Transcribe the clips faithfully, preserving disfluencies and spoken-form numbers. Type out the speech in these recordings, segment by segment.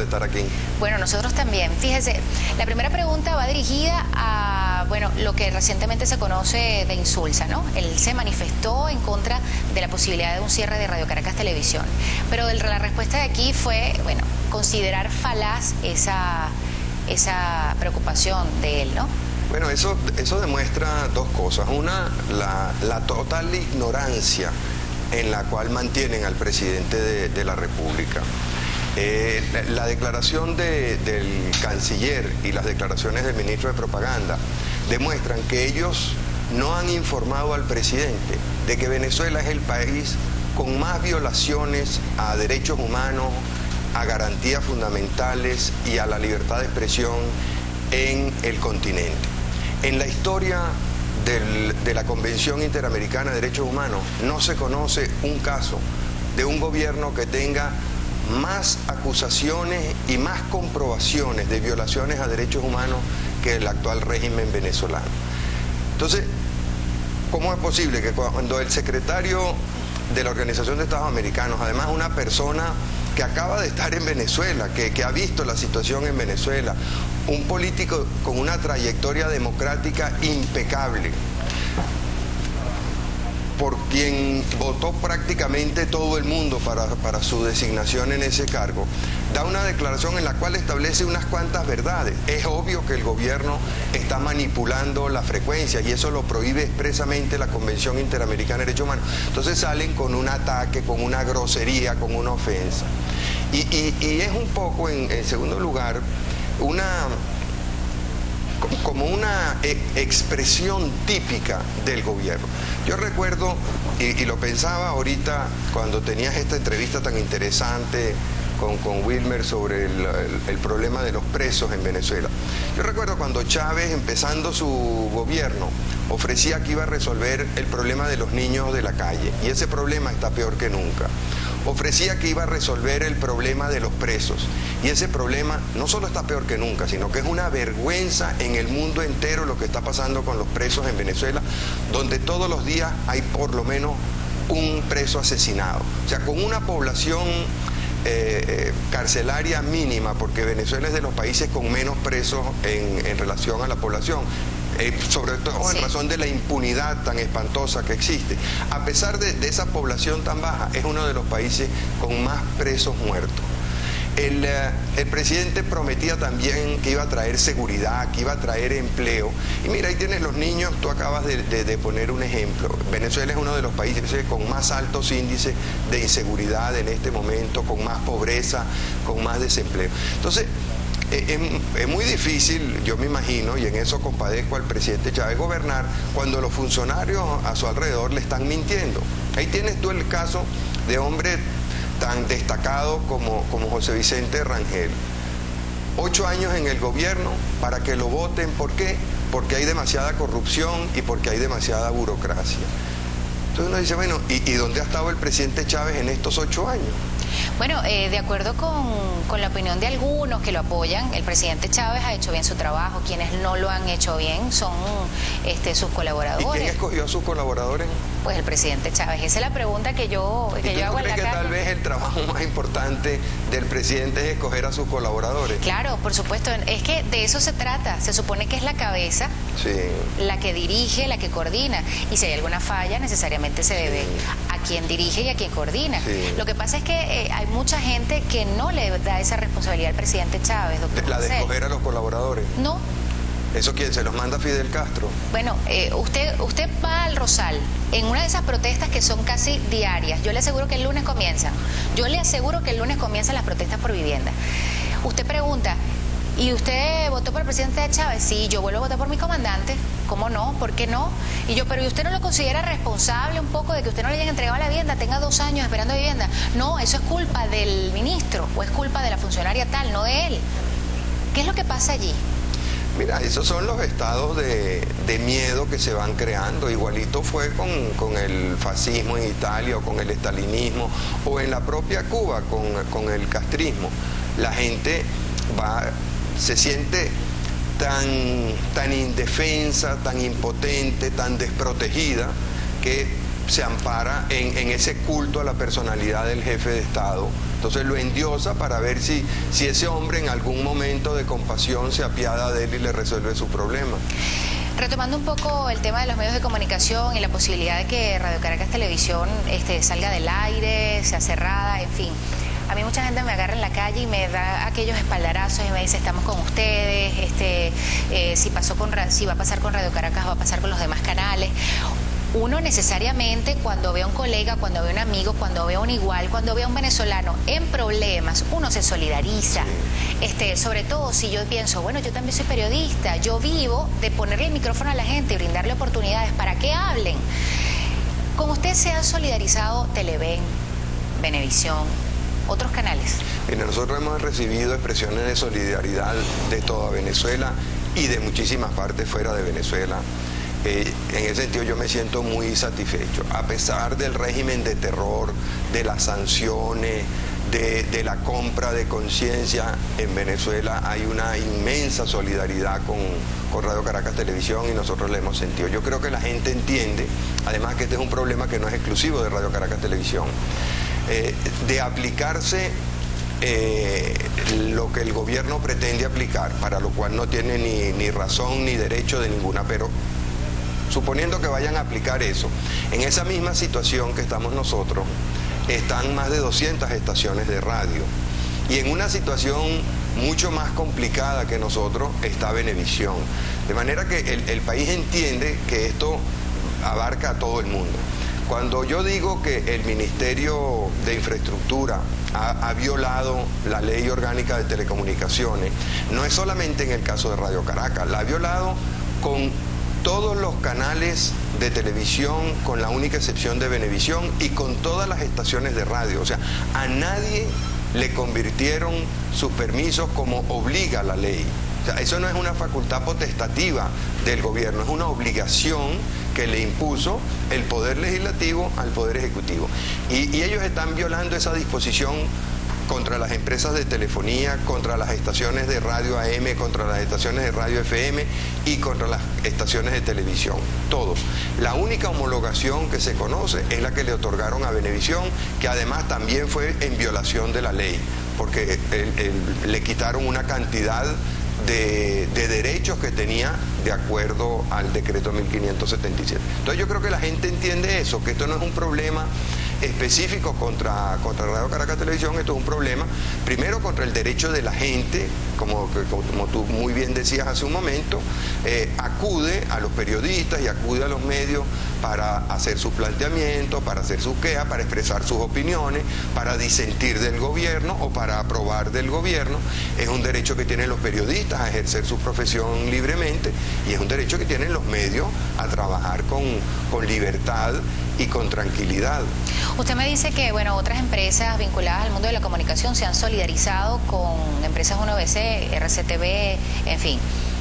estar aquí. Bueno, nosotros también. Fíjese, la primera pregunta va dirigida a, bueno, lo que recientemente se conoce de Insulza, ¿no? Él se manifestó en contra de la posibilidad de un cierre de Radio Caracas Televisión. Pero el, la respuesta de aquí fue, bueno, considerar falaz esa, esa preocupación de él, ¿no? Bueno, eso, eso demuestra dos cosas. Una, la, la total ignorancia en la cual mantienen al presidente de, de la República. Eh, la, la declaración de, del canciller y las declaraciones del ministro de Propaganda demuestran que ellos no han informado al presidente de que Venezuela es el país con más violaciones a derechos humanos, a garantías fundamentales y a la libertad de expresión en el continente. En la historia del, de la Convención Interamericana de Derechos Humanos no se conoce un caso de un gobierno que tenga más acusaciones y más comprobaciones de violaciones a derechos humanos que el actual régimen venezolano. Entonces, ¿cómo es posible que cuando el secretario de la Organización de Estados Americanos, además una persona que acaba de estar en Venezuela, que, que ha visto la situación en Venezuela, un político con una trayectoria democrática impecable, por quien votó prácticamente todo el mundo para, para su designación en ese cargo, da una declaración en la cual establece unas cuantas verdades? Es obvio que el gobierno está manipulando la frecuencia y eso lo prohíbe expresamente la Convención Interamericana de Derechos Humanos. Entonces salen con un ataque, con una grosería, con una ofensa. Y, y, y es un poco, en, en segundo lugar, una... como una expresión típica del gobierno. Yo recuerdo, y, y lo pensaba ahorita cuando tenías esta entrevista tan interesante con, con Wilmer sobre el, el, el problema de los presos en Venezuela. Yo recuerdo cuando Chávez, empezando su gobierno, ofrecía que iba a resolver el problema de los niños de la calle, y ese problema está peor que nunca. Ofrecía que iba a resolver el problema de los presos, y ese problema no solo está peor que nunca, sino que es una vergüenza en el mundo entero lo que está pasando con los presos en Venezuela, donde todos los días hay por lo menos un preso asesinado. O sea, con una población eh, eh, carcelaria mínima, porque Venezuela es de los países con menos presos en, en relación a la población, Eh, sobre todo en sí. razón de la impunidad tan espantosa que existe. A pesar de, de esa población tan baja, es uno de los países con más presos muertos. El, eh, el presidente prometía también que iba a traer seguridad, que iba a traer empleo. Y mira, ahí tienes los niños, tú acabas de, de, de poner un ejemplo. Venezuela es uno de los países con más altos índices de inseguridad en este momento, con más pobreza, con más desempleo. Entonces, Es, es muy difícil, yo me imagino, y en eso compadezco al presidente Chávez, gobernar cuando los funcionarios a su alrededor le están mintiendo. Ahí tienes tú el caso de hombres tan destacados como, como José Vicente Rangel. Ocho años en el gobierno para que lo voten. ¿Por qué? Porque hay demasiada corrupción y porque hay demasiada burocracia. Entonces uno dice, bueno, ¿y, y dónde ha estado el presidente Chávez en estos ocho años? Bueno, eh, de acuerdo con, con la opinión de algunos que lo apoyan, el presidente Chávez ha hecho bien su trabajo. Quienes no lo han hecho bien son este, sus colaboradores. ¿Y quién escogió a sus colaboradores? Pues el presidente Chávez. Esa es la pregunta que yo, que ¿Y yo hago en la calle. ¿Y tú crees que tal vez el trabajo más importante del presidente es escoger a sus colaboradores? Claro, por supuesto. Es que de eso se trata. Se supone que es la cabeza, sí, la que dirige, la que coordina. Y si hay alguna falla, necesariamente se debe sí. a quien dirige y a quien coordina. Sí. Lo que pasa es que eh, hay mucha gente que no le da esa responsabilidad al presidente Chávez, doctor ¿La de Marcel. escoger a los colaboradores? No. ¿Eso quién? ¿Se los manda Fidel Castro? Bueno, eh, usted, usted va al Rosal en una de esas protestas que son casi diarias. Yo le aseguro que el lunes comienzan. Yo le aseguro que el lunes comienzan las protestas por vivienda. Usted pregunta, ¿y usted votó por el presidente Chávez? Sí, yo vuelvo a votar por mi comandante. ¿Cómo no? ¿Por qué no? Y yo, pero ¿y usted no lo considera responsable un poco de que usted no le hayan entregado la vivienda, tenga dos años esperando vivienda? No, eso es culpa del ministro o es culpa de la funcionaria tal, no de él. ¿Qué es lo que pasa allí? Mira, esos son los estados de, de miedo que se van creando. Igualito fue con, con el fascismo en Italia o con el estalinismo o en la propia Cuba con, con el castrismo. La gente va, se siente tan, tan indefensa, tan impotente, tan desprotegida, que se ampara en, en ese culto a la personalidad del jefe de Estado. Entonces, entonces lo endiosa para ver si, si ese hombre en algún momento de compasión se apiada de él y le resuelve su problema. Retomando un poco el tema de los medios de comunicación y la posibilidad de que Radio Caracas Televisión este, salga del aire, sea cerrada, en fin. A mí mucha gente me agarra en la calle y me da aquellos espaldarazos y me dice, estamos con ustedes, este, eh, si, pasó con, si va a pasar con Radio Caracas, va a pasar con los demás canales. Uno necesariamente cuando ve a un colega, cuando ve a un amigo, cuando ve a un igual, cuando ve a un venezolano en problemas, uno se solidariza. Este, sobre todo si yo pienso, bueno, yo también soy periodista, yo vivo de ponerle el micrófono a la gente y brindarle oportunidades para que hablen. ¿Con usted se han solidarizado Televen, Venevisión, otros canales? Mira, nosotros hemos recibido expresiones de solidaridad de toda Venezuela y de muchísimas partes fuera de Venezuela. Eh, en ese sentido yo me siento muy satisfecho, a pesar del régimen de terror, de las sanciones, de, de la compra de conciencia. En Venezuela hay una inmensa solidaridad con, con Radio Caracas Televisión y nosotros la hemos sentido. Yo creo que la gente entiende, además que este es un problema que no es exclusivo de Radio Caracas Televisión, eh, de aplicarse Eh, lo que el gobierno pretende aplicar, para lo cual no tiene ni, ni razón ni derecho de ninguna, pero suponiendo que vayan a aplicar eso, en esa misma situación que estamos nosotros, están más de doscientas estaciones de radio, y en una situación mucho más complicada que nosotros está Venevisión, de manera que el, el país entiende que esto abarca a todo el mundo. Cuando yo digo que el Ministerio de Infraestructura ha, ha violado la Ley Orgánica de Telecomunicaciones, no es solamente en el caso de Radio Caracas, la ha violado con todos los canales de televisión, con la única excepción de Venevisión, y con todas las estaciones de radio. O sea, a nadie le convirtieron sus permisos como obliga la ley. O sea, eso no es una facultad potestativa del gobierno, es una obligación que le impuso el Poder Legislativo al Poder Ejecutivo. Y, y ellos están violando esa disposición contra las empresas de telefonía, contra las estaciones de radio A M, contra las estaciones de radio F M y contra las estaciones de televisión, todos. La única homologación que se conoce es la que le otorgaron a Venevisión, que además también fue en violación de la ley, porque el, el, le quitaron una cantidad De, de derechos que tenía de acuerdo al decreto mil quinientos setenta y siete. Entonces yo creo que la gente entiende eso, que esto no es un problema específico contra, contra Radio Caracas Televisión, esto es un problema primero contra el derecho de la gente, como, como tú muy bien decías hace un momento, eh, acude a los periodistas y acude a los medios para hacer sus planteamientos, para hacer sus quejas, para expresar sus opiniones, para disentir del gobierno o para aprobar del gobierno. Es un derecho que tienen los periodistas a ejercer su profesión libremente, y es un derecho que tienen los medios a trabajar con, con libertad y con tranquilidad. Usted me dice que, bueno, otras empresas vinculadas al mundo de la comunicación se han solidarizado con empresas uno B C, R C T V, en fin.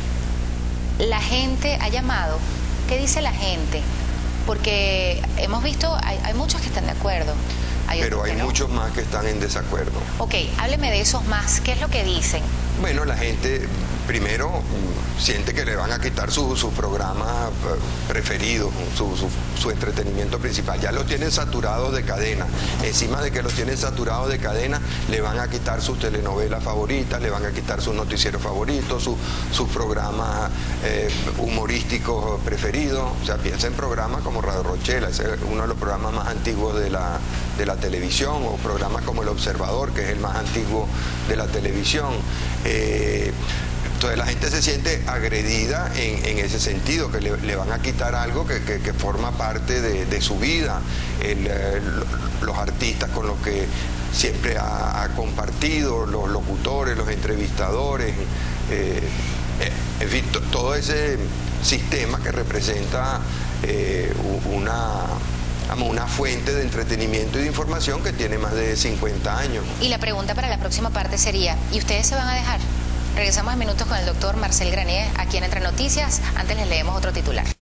La gente ha llamado. ¿Qué dice la gente? Porque hemos visto, hay, hay muchos que están de acuerdo. Hay Pero hay no. muchos más que están en desacuerdo. Ok, hábleme de esos más. ¿Qué es lo que dicen? Bueno, la gente primero siente que le van a quitar su, su programa preferido, su, su, su entretenimiento principal. Ya lo tienen saturados de cadena. Encima de que los tienen saturados de cadena, le van a quitar sus telenovelas favoritas, le van a quitar sus noticieros favoritos, su, sus programas eh, humorísticos preferidos. O sea, piensa en programas como Radio Rochela, ese es uno de los programas más antiguos de la, de la televisión, o programas como El Observador, que es el más antiguo de la televisión. Eh, Entonces la gente se siente agredida en, en ese sentido, que le, le van a quitar algo que, que, que forma parte de, de su vida, el, el, los artistas con los que siempre ha, ha compartido, los locutores, los entrevistadores, eh, en fin, to, todo ese sistema que representa eh, una... una fuente de entretenimiento y de información que tiene más de cincuenta años. Y la pregunta para la próxima parte sería, ¿y ustedes se van a dejar? Regresamos en minutos con el doctor Marcel Granier aquí en Entre Noticias. Antes les leemos otro titular.